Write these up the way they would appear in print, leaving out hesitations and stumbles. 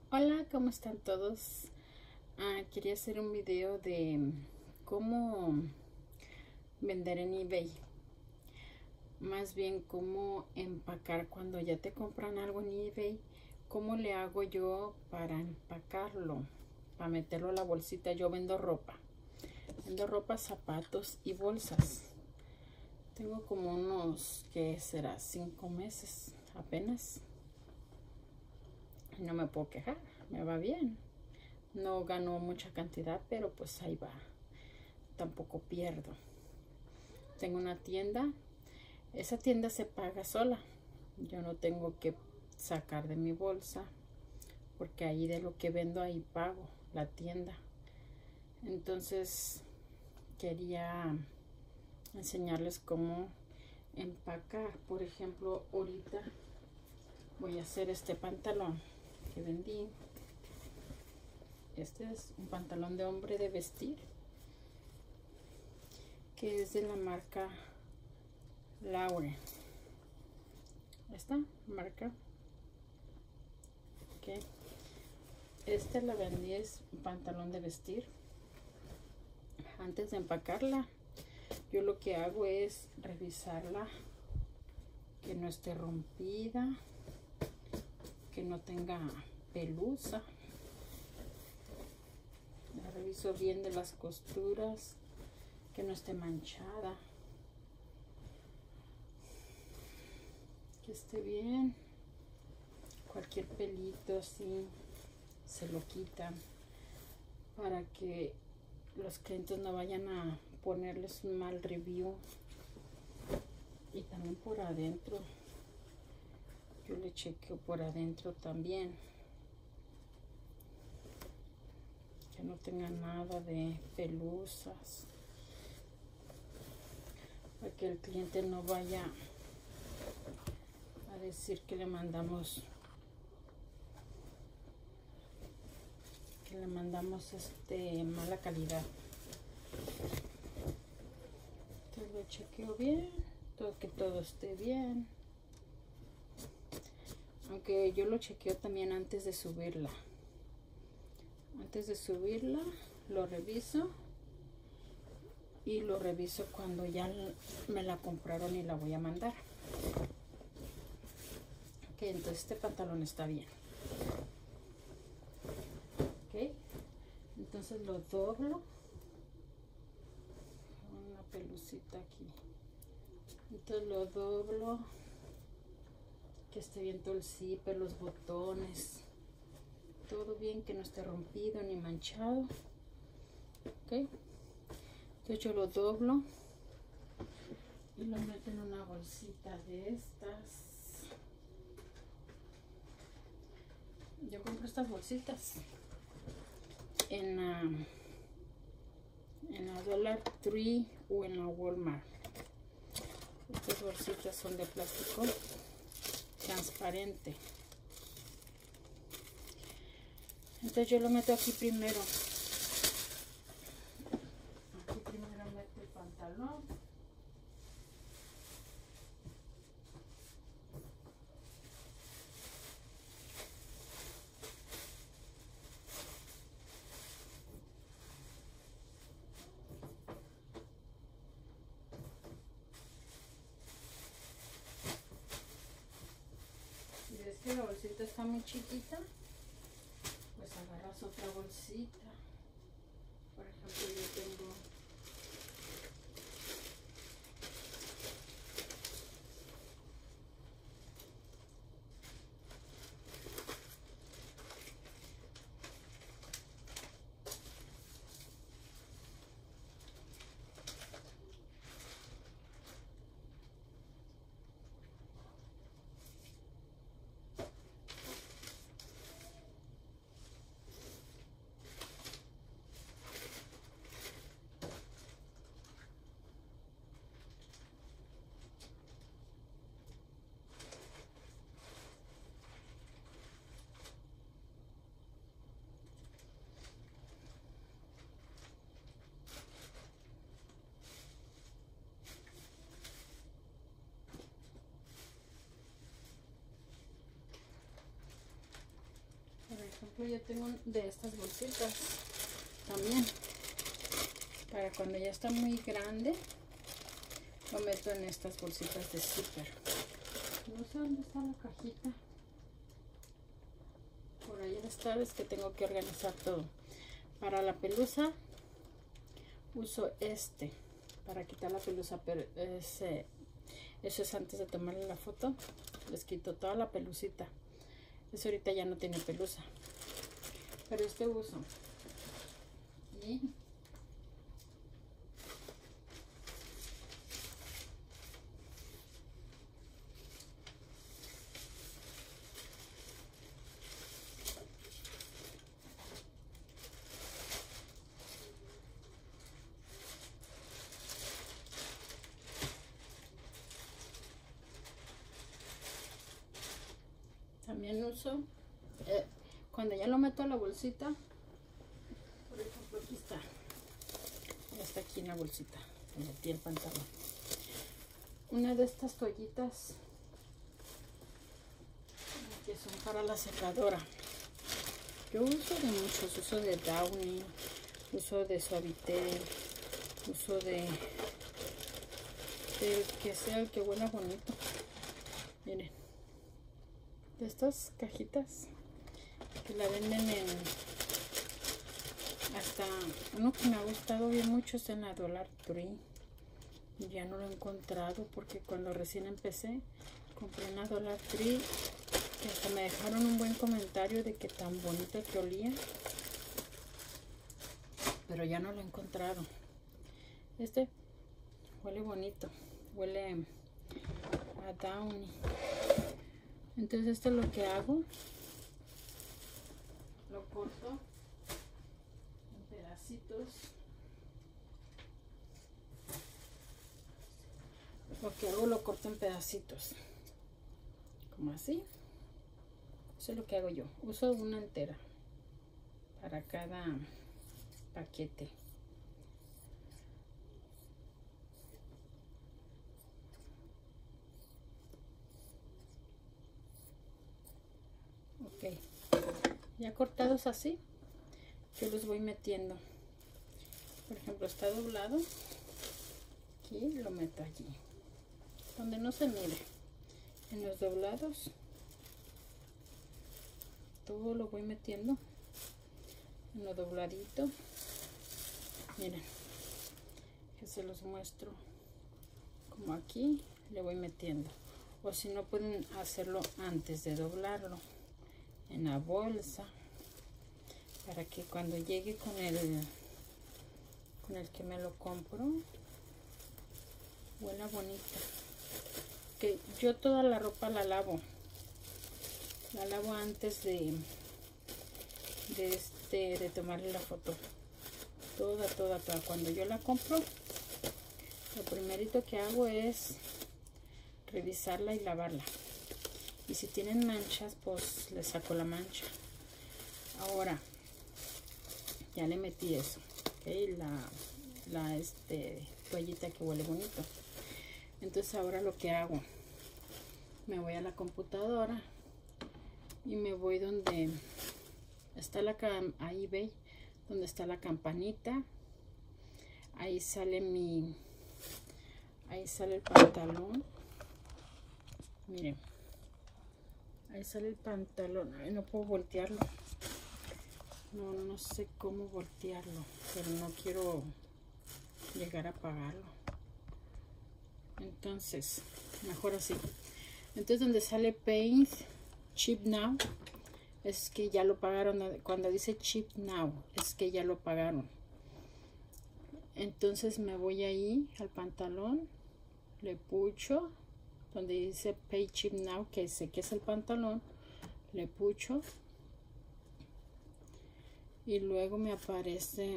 Hola, ¿cómo están todos? Quería hacer un video de cómo vender en eBay. Más bien cómo empacar cuando ya te compran algo en eBay. ¿Cómo le hago yo para empacarlo? Para meterlo a la bolsita. Yo vendo ropa. Vendo ropa, zapatos y bolsas. Tengo como unos, ¿qué será? 5 meses apenas. No me puedo quejar, me va bien. No gano mucha cantidad, pero pues ahí va. Tampoco pierdo. Tengo una tienda. Esa tienda se paga sola. Yo no tengo que sacar de mi bolsa, porque ahí de lo que vendo ahí pago la tienda. Entonces quería enseñarles cómo empacar. Por ejemplo, ahorita voy a hacer este pantalón que vendí. Este es un pantalón de hombre de vestir, que es de la marca Lauren. Esta marca. Okay. Este la vendí, es un pantalón de vestir. Antes de empacarla, yo lo que hago es revisarla, que no esté rompida, que no tenga pelusa. La reviso bien de las costuras, que no esté manchada, que esté bien. Cualquier pelito así se lo quitan, para que los clientes no vayan a ponerles un mal review. Y también por adentro, yo le chequeo por adentro también, que no tenga nada de pelusas, para que el cliente no vaya a decir que le mandamos mala calidad. Entonces lo chequeo bien, que todo esté bien. Aunque yo lo chequeo también antes de subirla. Antes de subirla lo reviso, y lo reviso cuando ya me la compraron y la voy a mandar. Ok, entonces este pantalón está bien. Ok, entonces lo doblo. Una pelucita aquí. Entonces lo doblo, que esté bien todo el zipper, los botones, todo bien, que no esté rompido ni manchado. Ok, entonces yo lo doblo y lo meto en una bolsita de estas. Yo compro estas bolsitas en la Dollar Tree o en la Walmart. Estas bolsitas son de plástico transparente. Entonces yo lo meto aquí primero. Aquí primero meto el pantalón. Si ves que la bolsita está muy chiquita, pues agarras otra bolsita. Por ejemplo, yo tengo ejemplo, yo tengo de estas bolsitas también. Para cuando ya está muy grande, lo meto en estas bolsitas de zipper. No sé dónde está la cajita. Por ahí debe estar, es que tengo que organizar todo. Para la pelusa uso este para quitar la pelusa, pero eso es antes de tomarle la foto. Les quito toda la pelucita. Eso ahorita ya no tiene pelusa, pero este uso. Y también uso, cuando ya lo meto a la bolsita, por ejemplo aquí está, ya está aquí en la bolsita, le metí el pantalón. Una de estas toallitas que son para la secadora. Yo uso de muchos, uso de Downy, uso de Suavitel, uso de que sea el que huela bonito. Miren, de estas cajitas que la venden en, hasta uno que me ha gustado bien mucho es en la Dollar Tree. Ya no lo he encontrado porque cuando recién empecé compré en la Dollar Tree, que hasta me dejaron un buen comentario de que tan bonito que olía, pero ya no lo he encontrado. Este huele bonito, huele a Downy. Entonces esto es lo que hago, lo corto en pedacitos. Lo que hago lo corto en pedacitos, como así. Eso es lo que hago yo. Uso una entera para cada paquete. Ok, ya cortados así, yo los voy metiendo. Por ejemplo, está doblado. Aquí lo meto allí, donde no se mire. En los doblados, todo lo voy metiendo en lo dobladito. Miren, que se los muestro. Como aquí le voy metiendo. O si no, pueden hacerlo antes de doblarlo en la bolsa, para que cuando llegue con el que me lo compro, huela bonita. Que yo toda la ropa la lavo antes de tomarle la foto. Toda. Cuando yo la compro, lo primerito que hago es revisarla y lavarla. Y si tienen manchas, pues le saco la mancha. Ahora ya le metí eso, ¿okay? la toallita que huele bonito. Entonces ahora lo que hago, me voy a la computadora y me voy donde está ahí ve, donde está la campanita. Ahí sale el pantalón. Miren, ahí sale el pantalón. Ay, no puedo voltearlo. No sé cómo voltearlo, pero no quiero llegar a apagarlo. Entonces, mejor así. Entonces, donde sale Paint Ship Now, es que ya lo pagaron. Cuando dice Ship Now, es que ya lo pagaron. Entonces me voy ahí al pantalón, le pucho donde dice Pay Ship Now, que sé que es el pantalón, le pucho y luego me aparece,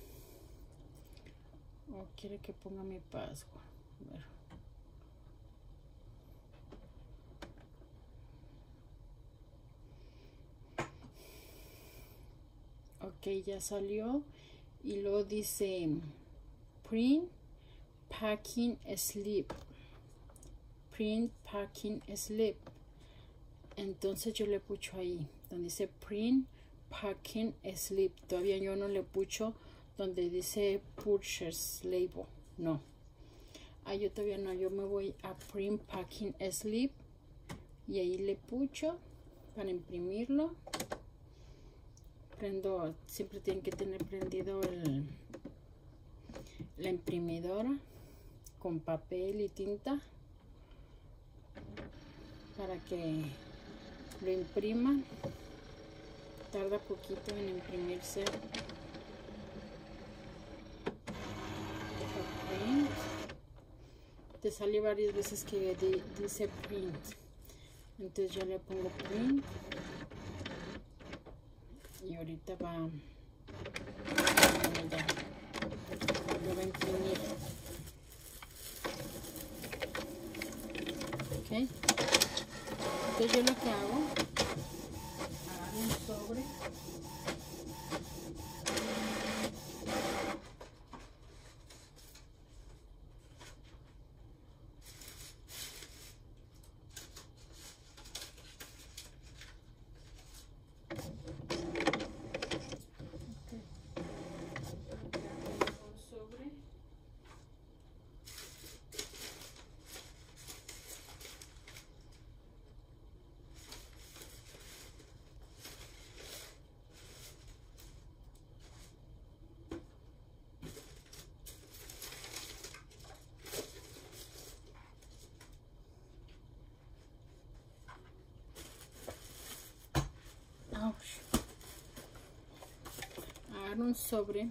quiere que ponga mi password. A ver. Ok, ya salió y luego dice Print Packing Slip. Print Packing Slip. Entonces yo le pucho ahí donde dice Print packing slip. Todavía yo no le pucho donde dice purchase label, no. Yo todavía no, yo me voy a print packing slip y ahí le pucho para imprimirlo. Prendo, siempre tienen que tener prendido la imprimidora con papel y tinta para que lo impriman. Tarda poquito en imprimirse. Print. Te sale varias veces que dice print, entonces yo le pongo print y ahorita lo va a imprimir. Ok, entonces yo lo que hago, agarro un sobre, agarro un sobre,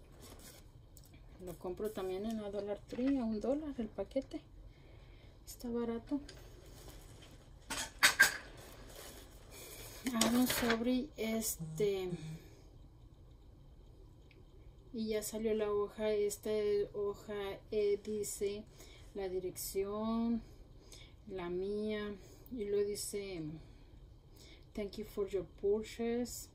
lo compro también en la Dollar Tree a $1 el paquete, está barato. Agarro un sobre y ya salió la hoja. Esta hoja dice la dirección, la mía, y lo dice thank you for your purchase,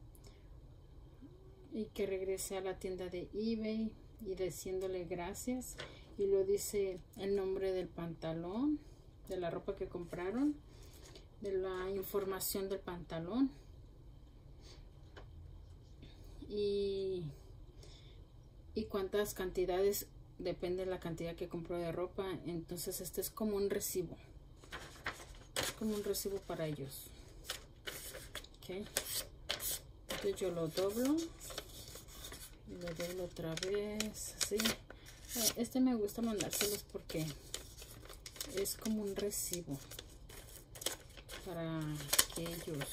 y que regrese a la tienda de eBay y diciéndole gracias, y lo dice el nombre del pantalón, de la ropa que compraron, de la información del pantalón, y cuántas cantidades, depende de la cantidad que compró de ropa. Entonces este es como un recibo, es como un recibo para ellos. Ok, entonces yo lo doblo y lo doblo otra vez así. Este me gusta mandárselos porque es como un recibo para que ellos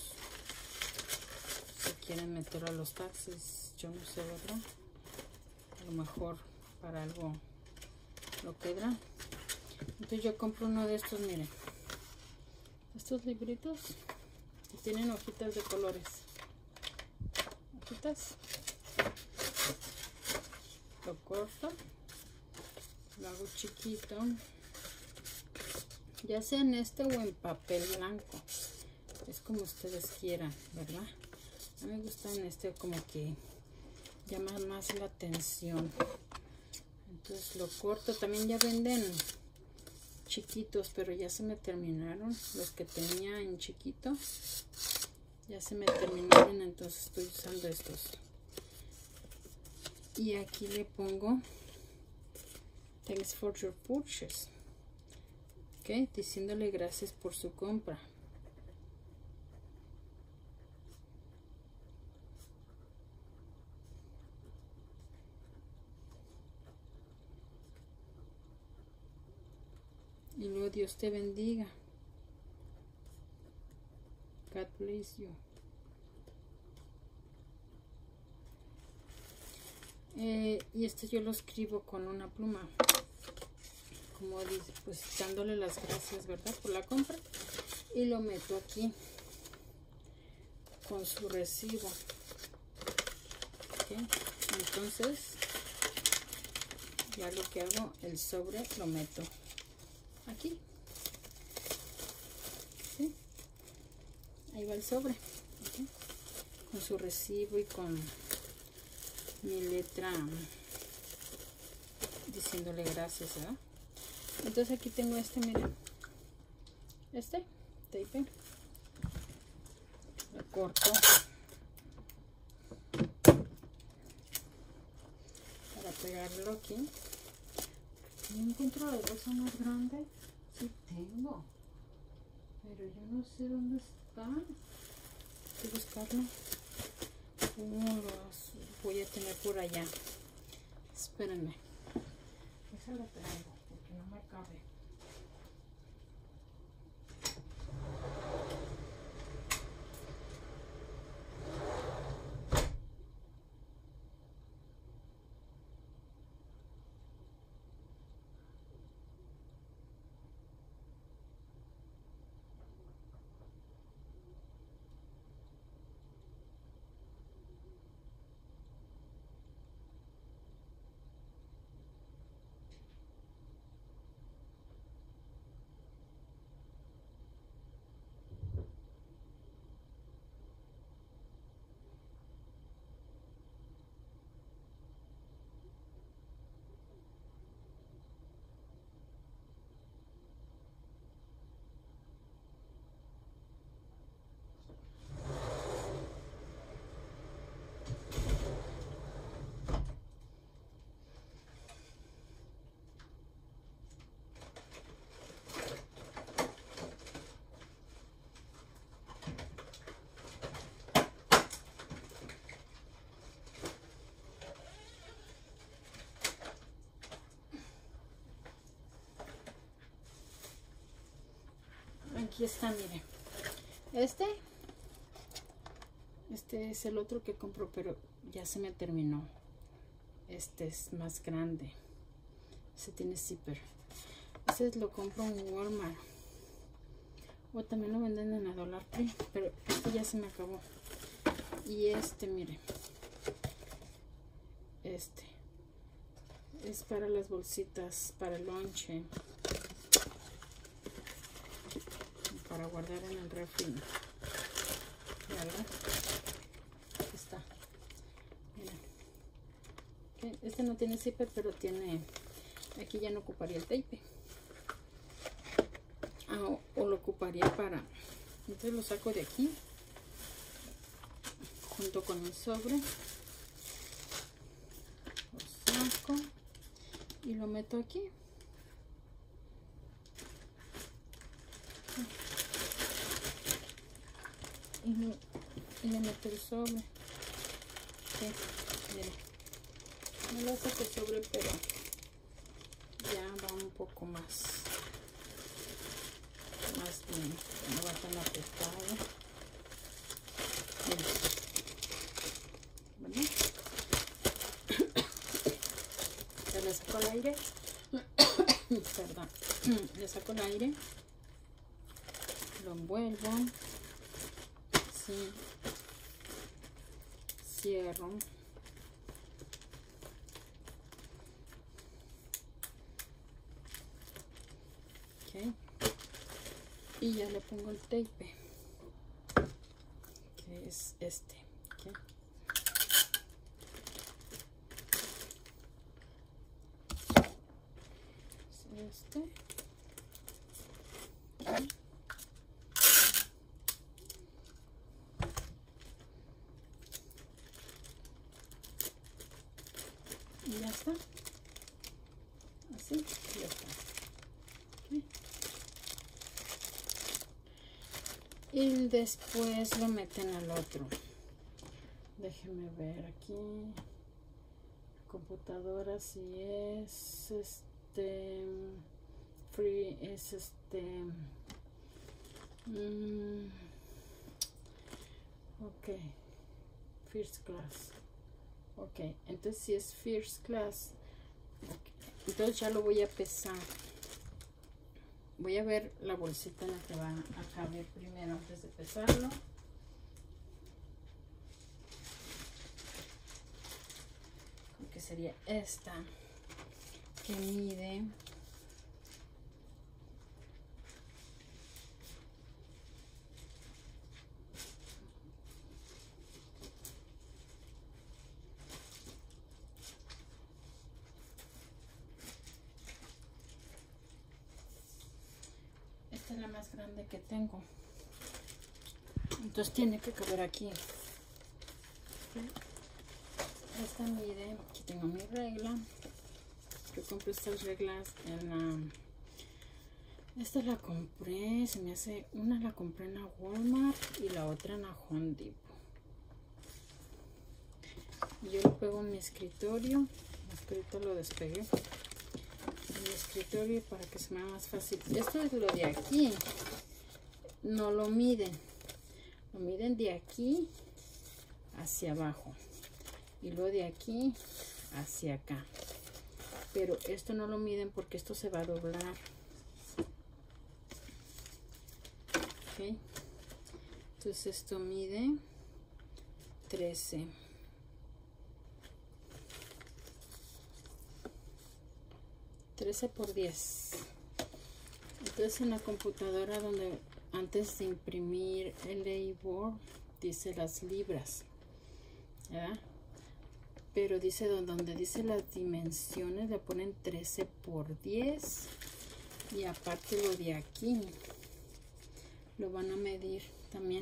se quieren meter a los taxis, yo no sé, ¿verdad? A lo mejor para algo lo quedará. Entonces yo compro uno de estos, miren, estos libritos que tienen hojitas de colores, hojitas. Lo corto, lo hago chiquito, ya sea en este o en papel blanco, es como ustedes quieran, ¿verdad? A mí me gusta en este, como que llama más la atención. Entonces lo corto. También ya venden chiquitos, pero ya se me terminaron los que tenía en chiquito, ya se me terminaron, entonces estoy usando estos. Y aquí le pongo thanks for your purchase, ok, diciéndole gracias por su compra. Y luego Dios te bendiga. God bless you. Y este yo lo escribo con una pluma, como dice, pues dándole las gracias, ¿verdad?, por la compra, y lo meto aquí con su recibo. ¿Okay? Entonces ya lo que hago, el sobre lo meto aquí. ¿Sí? Ahí va el sobre, ¿okay?, con su recibo y con mi letra diciéndole gracias, ¿verdad? Entonces aquí tengo este, miren, este tape, lo corto pegarlo aquí. No encuentro la bolsa más grande. Sí tengo, pero yo no sé dónde está. Hay que buscarlo. Los voy a tener por allá. Espérenme. Déjalo traigo porque no me cabe. Aquí está, mire. Este es el otro que compro, pero ya se me terminó. Este es más grande. Este tiene zipper. Este lo compro en Walmart. O también lo venden en la Dollar Tree, pero este ya se me acabó. Y este, mire. Este es para las bolsitas, para el lonche. Para guardar en el refri. ¿Verdad? Aquí está. Mira. Okay. Este no tiene zipper, pero tiene. Aquí ya no ocuparía el tape. O lo ocuparía para. Entonces lo saco de aquí. Junto con el sobre. Lo saco. Y lo meto aquí. Y le meto el sobre. Sí, miren. No lo saco el sobre, pero ya va un poco más bien. No va tan apretado. Miren. Ya le saco el aire. Perdón. Le saco el aire. Lo envuelvo. Sí. Cierro. Ok. Y ya le pongo el tape, que es este. Okay. Es este. Okay. Y ya está. Así, ya está. Okay. Y después lo meten al otro. Déjenme ver aquí. Computadora, si es free, es ok, first class. Ok, entonces si es first class, okay. Entonces ya lo voy a pesar. Voy a ver la bolsita en la que va a caber primero antes de pesarlo. Creo que sería esta, que mide es la más grande que tengo, entonces tiene que caber aquí. Esta mide, aquí tengo mi regla, Yo compré estas reglas en la... Esta la compré, se me hace... Una la compré en la Walmart y la otra en la Home Depot. Yo lo pego en mi escritorio. Ahorita lo despegué. En mi escritorio para que se me haga más fácil. Esto es lo de aquí. No lo miden. Lo miden de aquí hacia abajo. Y luego de aquí hacia acá. Pero esto no lo miden porque esto se va a doblar. Ok. Entonces esto mide 13. Por 10. Entonces en la computadora donde antes de imprimir el label dice las libras, ¿verdad? Pero dice donde dice las dimensiones le ponen 13 por 10 y aparte lo de aquí lo van a medir también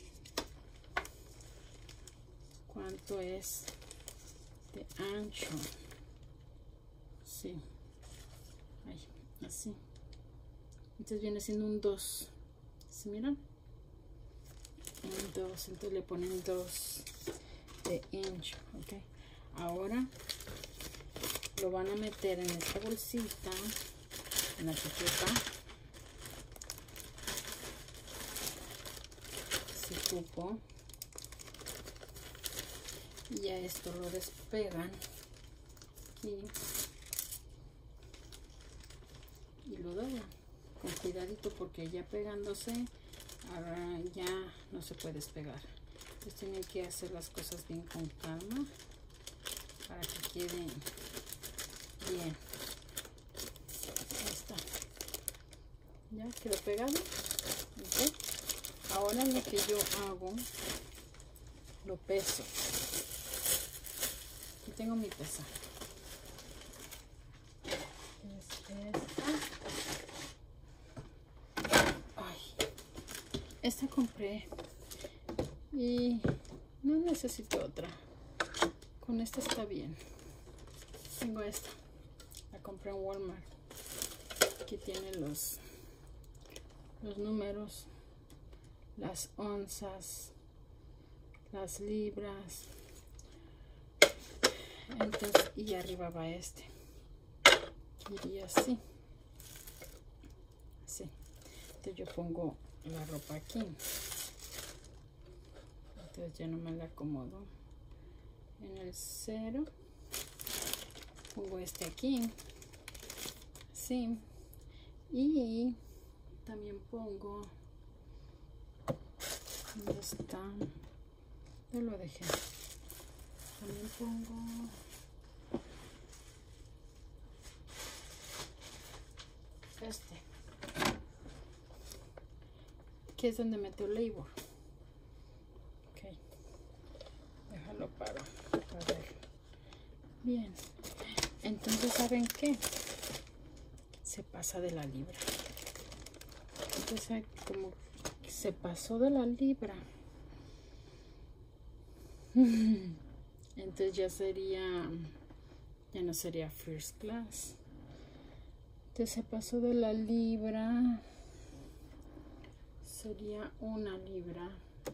cuánto es de ancho. Sí. Ahí, así. Entonces viene siendo un 2. ¿Se miran? Un 2. Entonces le ponen 2 de inch. Ok. Ahora lo van a meter en esta bolsita, en la chaqueta. Se cupo. Y a esto lo despegan. Aquí. Y lo doblan con cuidadito porque ya pegándose ahora ya no se puede despegar. Entonces tienen que hacer las cosas bien con calma para que queden bien. Ahí está, ya quedó pegado. ¿Okay? Ahora lo que yo hago, lo peso. Aquí tengo mi pesa. Esta compré y no necesito otra. Con esta está bien. Tengo esta. La compré en Walmart. Aquí tiene los números, las onzas, las libras. Entonces, y arriba va este. Iría así. Así. Entonces yo pongo la ropa aquí. Entonces ya no me la acomodo en el 0. Pongo este aquí. Así. Y también pongo... ¿Dónde está? Yo lo dejé. También pongo... este. Que es donde meto el label. Ok. Déjalo para ver. Bien. Entonces, ¿saben qué? Se pasa de la libra. Entonces, como se pasó de la libra. Entonces ya no sería first class. Entonces se pasó de la libra. Sería 1 libra.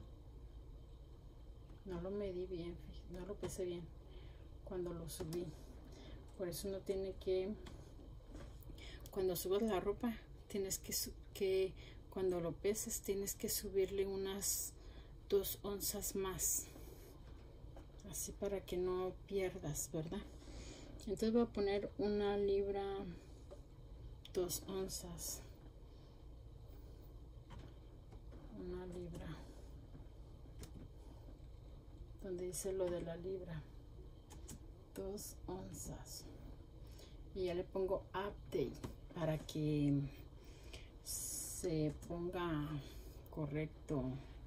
No lo medí bien, no lo pesé bien cuando lo subí. Por eso no tiene que... Cuando subas la ropa, tienes que cuando lo peses, tienes que subirle unas 2 onzas más. Así para que no pierdas, ¿verdad? Entonces voy a poner 1 libra, 2 onzas. 1 libra. Donde dice lo de la libra. 2 onzas. Y ya le pongo update para que se ponga correcto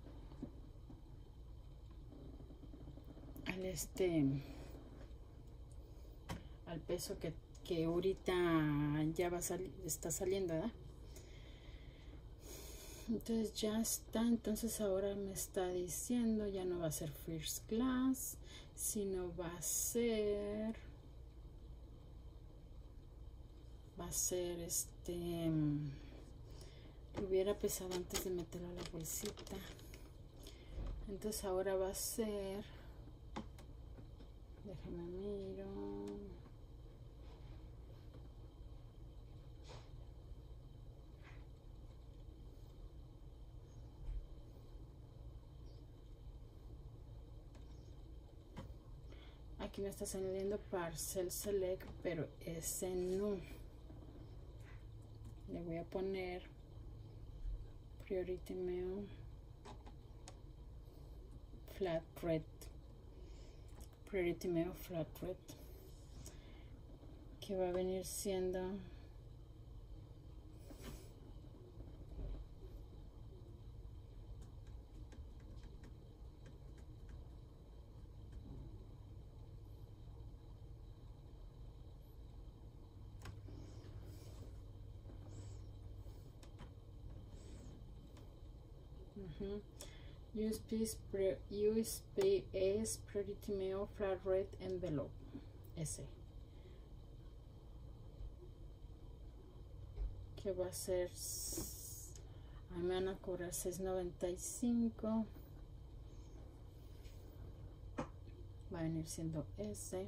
al peso que ahorita ya va a salir, está saliendo, ¿verdad? Entonces ya está. Entonces ahora me está diciendo ya no va a ser first class, sino va a ser va a ser lo hubiera pesado antes de meterlo a la bolsita. Entonces ahora va a ser, déjame miro, aquí me está saliendo Parcel Select, pero ese no. Le voy a poner Priority Mail Flat Rate. Priority Mail Flat Rate. Que va a venir siendo USPS Priority Mail Flat Rate Envelope. Ese. Que va a ser, ahí me van a cobrar $6.95. Va a venir siendo ese.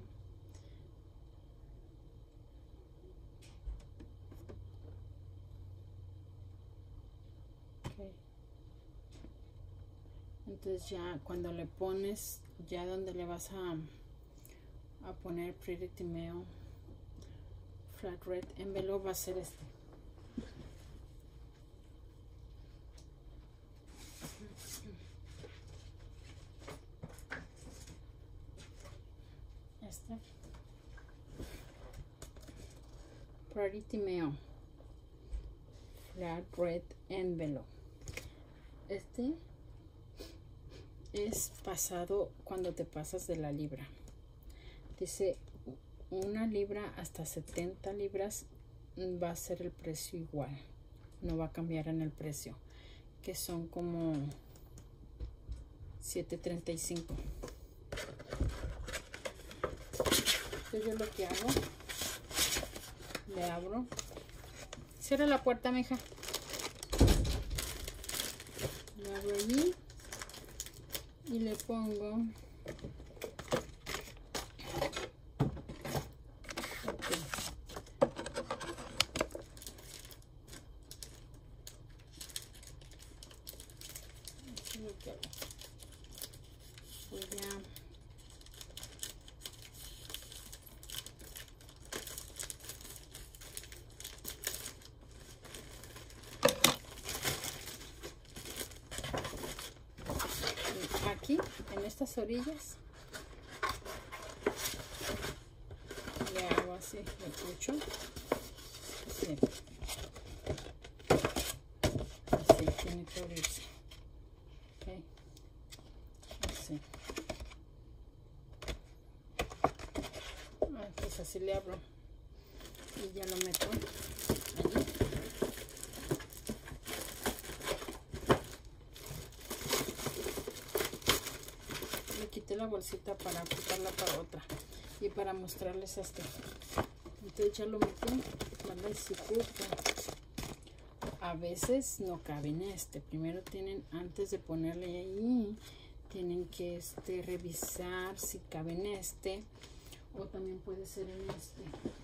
Okay. Entonces ya cuando le pones, ya donde le vas a poner Priority Mail Flat Rate Envelope, va a ser este. Priority Mail Flat Rate Envelope. Este es pasado cuando te pasas de la libra. Dice 1 libra hasta 70 libras va a ser el precio igual. No va a cambiar en el precio, que son como $7.35. Entonces yo lo que hago, le abro, cierra la puerta, mija, le abro allí y le pongo aquí en estas orillas le hago así, le pucho así, así tiene que abrirse, okay. Así, pues así le abro y ya lo meto allí. Quité la bolsita para aplicarla para otra y para mostrarles esto. Entonces ya lo metí, ¿vale? Si justo a veces no cabe en este, primero tienen, antes de ponerle ahí, tienen que revisar si cabe en este, o también puede ser en este.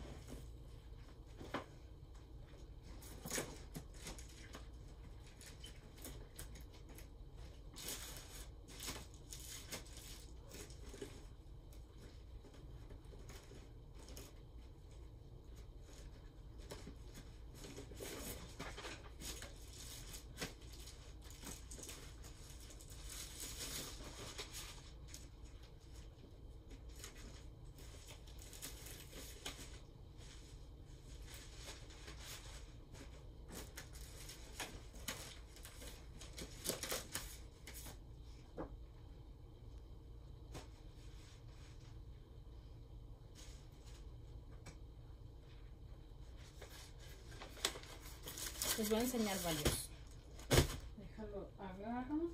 Les voy a enseñar varios. Déjalo, agarro.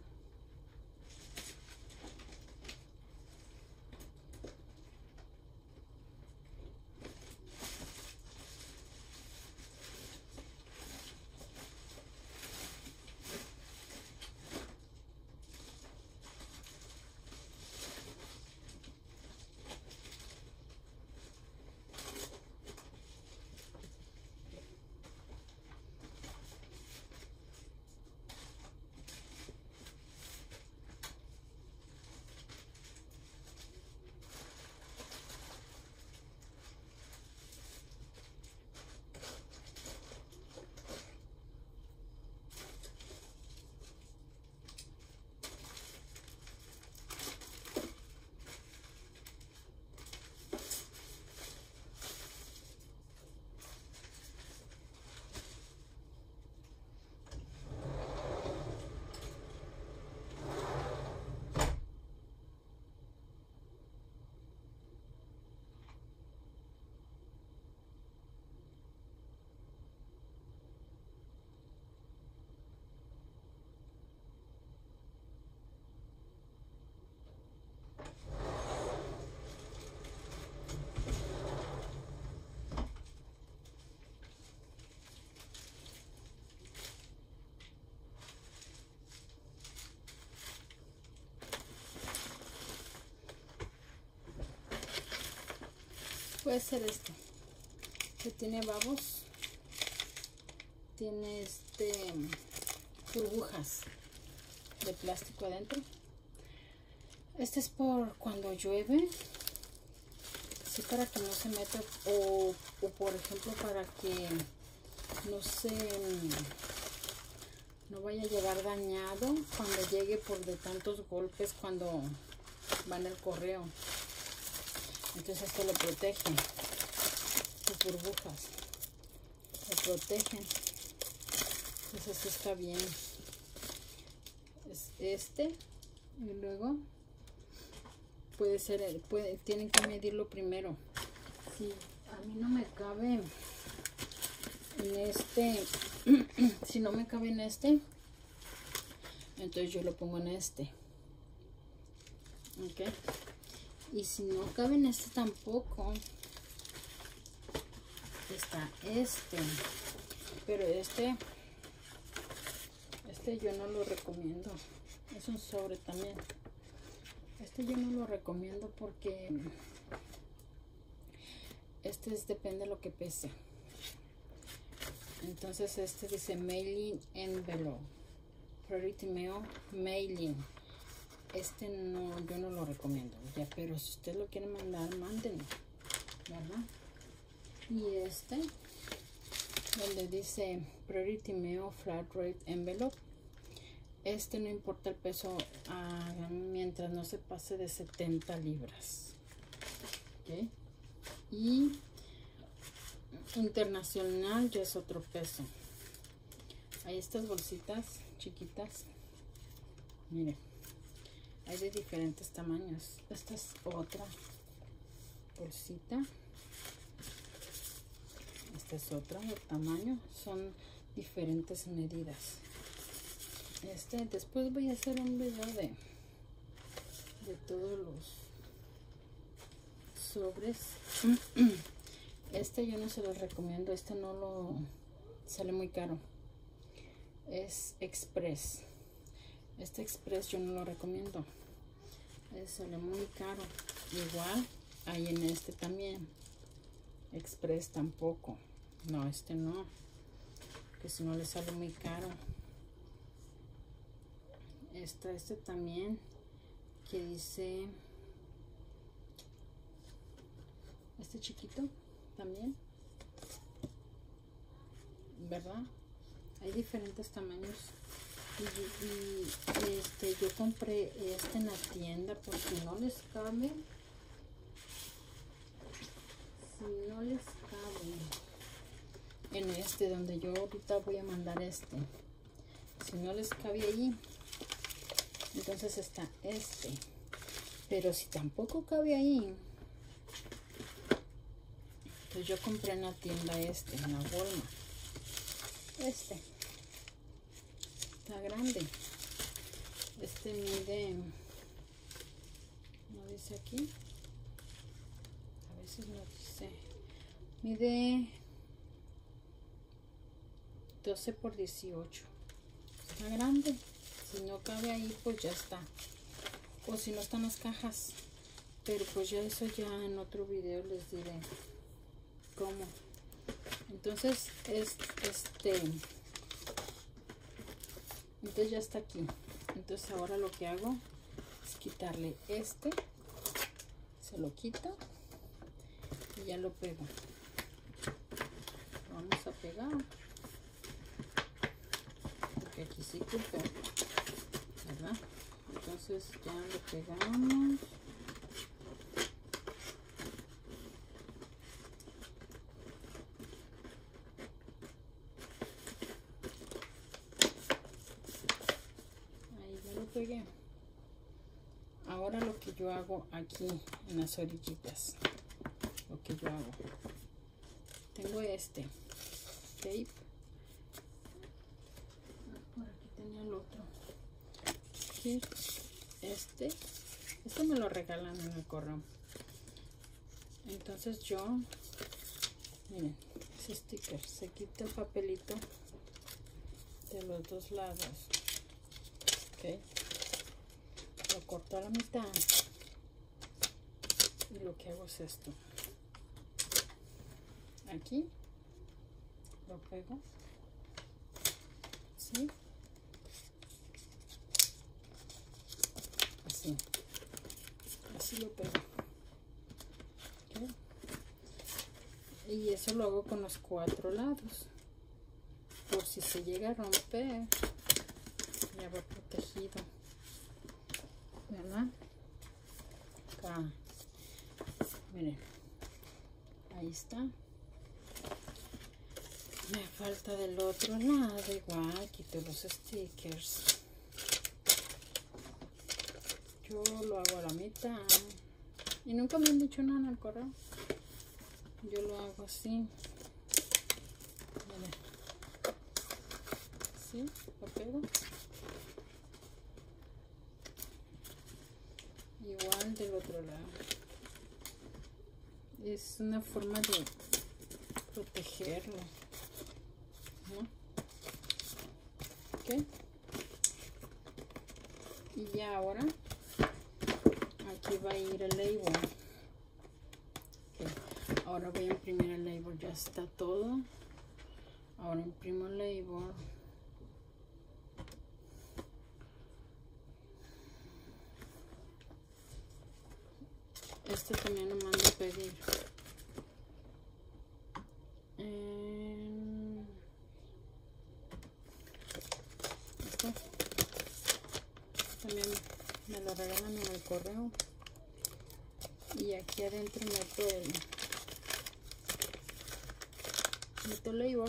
Puede ser este, que tiene babos, tiene burbujas de plástico adentro. Este es por cuando llueve, sí, para que no se meta, o por ejemplo para que no vaya a llegar dañado cuando llegue por de tantos golpes cuando va en el correo. Entonces esto lo protege, sus burbujas lo protegen. Entonces esto está bien. Es y luego puede ser, tienen que medirlo primero. Si a mí no me cabe en si no me cabe en entonces yo lo pongo en ok. Y si no cabe en tampoco, está pero yo no lo recomiendo. Es un sobre también. Yo no lo recomiendo porque depende de lo que pese. Entonces dice mailing envelope, priority mail, mailing. No, yo no lo recomiendo ya, pero si usted lo quiere mandar, mándenlo, ¿verdad? Y donde dice priority mail flat rate envelope, no importa el peso, mientras no se pase de 70 libras. ¿Okay? Y internacional ya es otro peso. Hay estas bolsitas chiquitas, miren, hay de diferentes tamaños. Esta es otra bolsita, esta es otra de tamaño, son diferentes medidas. Después voy a hacer un video de todos los sobres. Yo no se los recomiendo, no lo sale muy caro, es Express. Express yo no lo recomiendo, sale muy caro. Igual hay en también Express tampoco, no, no, que si no le sale muy caro. También que dice chiquito también, ¿verdad? Hay diferentes tamaños. Y yo compré en la tienda porque no les cabe. Si no les cabe en donde yo ahorita voy a mandar si no les cabe ahí, entonces está pero si tampoco cabe ahí, pues yo compré en la tienda en la Walmart. Está grande. Mide, no dice aquí, a veces no dice, mide 12 por 18. Está grande. Si no cabe ahí, pues ya está. O si no están las cajas. Pero pues ya eso ya en otro video les diré cómo. Entonces entonces ya está aquí. Entonces ahora lo que hago es quitarle se lo quito y ya lo pego. Lo vamos a pegar porque aquí sí cupo, ¿verdad? Entonces ya lo pegamos. Ahí ya lo pegué. Ahora lo que yo hago aquí en las orillitas, lo que yo hago, tengo tape. Por aquí tenía el otro. Aquí, me lo regalan en el correo. Entonces yo, miren, ese sticker, se quita el papelito de los dos lados. Ok, lo corto a la mitad y lo que hago es esto. aquí lo pego, ¿sí? Así lo pego, ¿okay? Y eso lo hago con los 4 lados, por si se llega a romper ya va protegido, ¿verdad? Acá, miren, ahí está. Me falta del otro lado, igual quito los stickers. Yo lo hago a la mitad y nunca me han dicho nada en el correo. Yo lo hago así. Miren. ¿Sí? Lo pego. Igual del otro lado. Es una forma de protegerlo, ¿no? ¿Ok? Y ya ahora aquí va a ir el label. Okay. Ahora voy a imprimir el label. Ya está todo. Ahora imprimo el label. Este también lo mando a pedir. Este también me lo regalan en el correo. Y aquí adentro meto el label.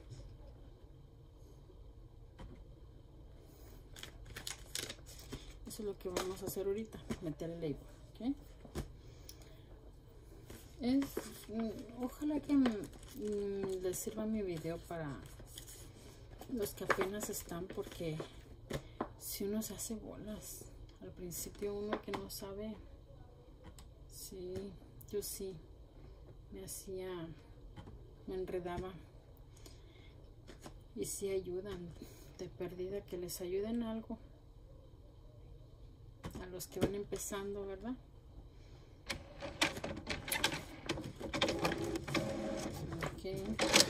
Eso es lo que vamos a hacer ahorita, meter el label, ¿okay? Ojalá que les sirva mi video para los que apenas están, porque si uno se hace bolas al principio, uno que no sabe, sí, yo sí me enredaba. Y sí ayudan, de perdida, que les ayuden algo a los que van empezando, ¿verdad? Okay.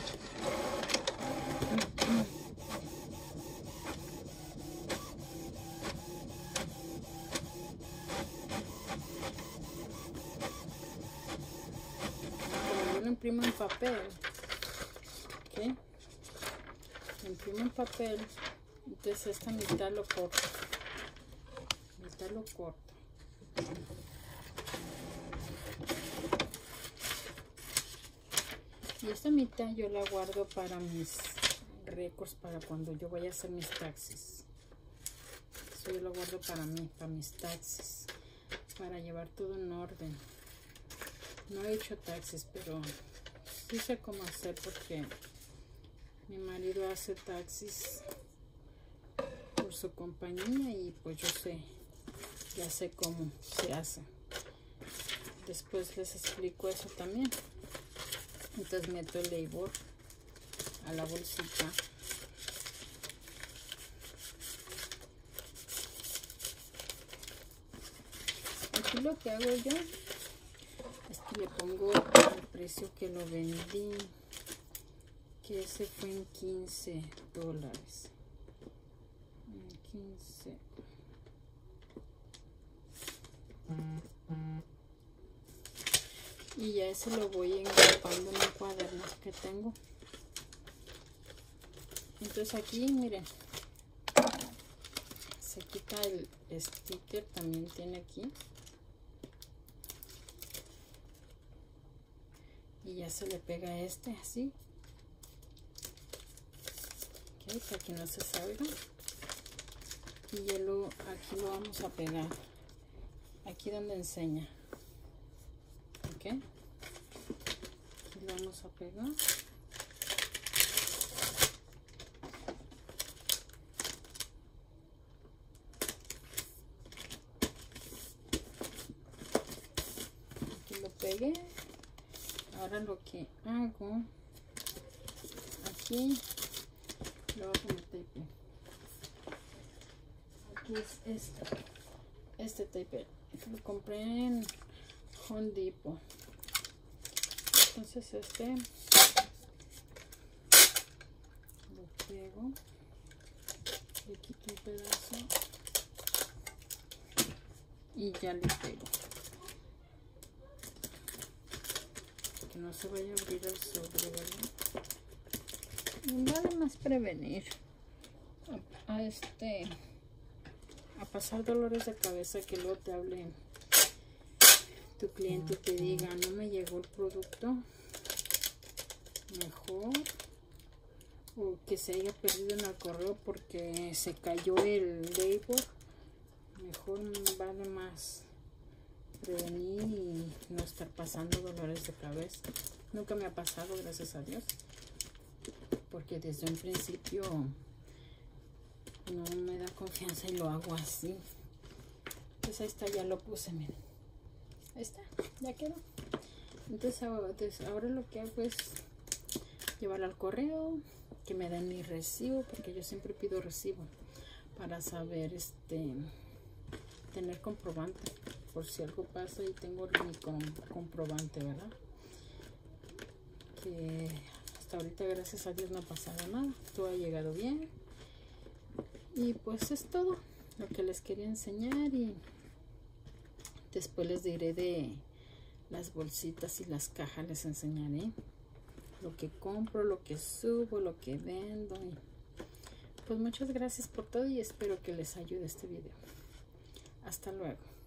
Como yo lo imprimo en papel, ¿okay? Lo imprimo en papel, entonces esta mitad lo corto, y esta mitad yo la guardo para mis récords, para cuando yo vaya a hacer mis taxis. Eso yo lo guardo para mí, para mis taxis, para llevar todo en orden. No he hecho taxis, pero sí sé cómo hacer, porque mi marido hace taxis por su compañía y pues yo sé, ya sé cómo se hace. Después les explico eso también. Entonces meto el label a la bolsita. Aquí lo que hago yo es que le pongo el precio que lo vendí, que ese fue en $15. 15. Y ya ese lo voy engrapando en los cuadernos que tengo. Entonces aquí, miren, se quita el sticker, también tiene aquí. Y ya se le pega este así. Ok, para que no se salga. Y ya aquí lo vamos a pegar. Aquí donde enseña. Ok. Aquí lo vamos a pegar. Aquí lo pegué. Ahora lo que hago, aquí lo voy a poner tape. Aquí es este tape. Lo compré en Home Depot. Entonces lo pego, le quito un pedazo y ya le pego, que no se vaya a abrir el sobre, ¿verdad? Nada más prevenir a pasar dolores de cabeza, que luego te hable tu cliente y te diga no me llegó el producto, mejor, o que se haya perdido en el correo porque se cayó el label. Mejor vale más prevenir y no estar pasando dolores de cabeza. Nunca me ha pasado, gracias a Dios, porque desde un principio no me da confianza y lo hago así. Pues ahí está, ya lo puse, miren. Ahí está, ya quedó. Entonces ahora lo que hago es llevarlo al correo, que me den mi recibo, porque yo siempre pido recibo para saber, tener comprobante, por si algo pasa y tengo mi comprobante, ¿verdad? Que hasta ahorita, gracias a Dios, no ha pasado nada, todo ha llegado bien. Y pues es todo lo que les quería enseñar, y después les diré de las bolsitas y las cajas, les enseñaré lo que compro, lo que subo, lo que vendo. Y pues muchas gracias por todo y espero que les ayude este video. Hasta luego.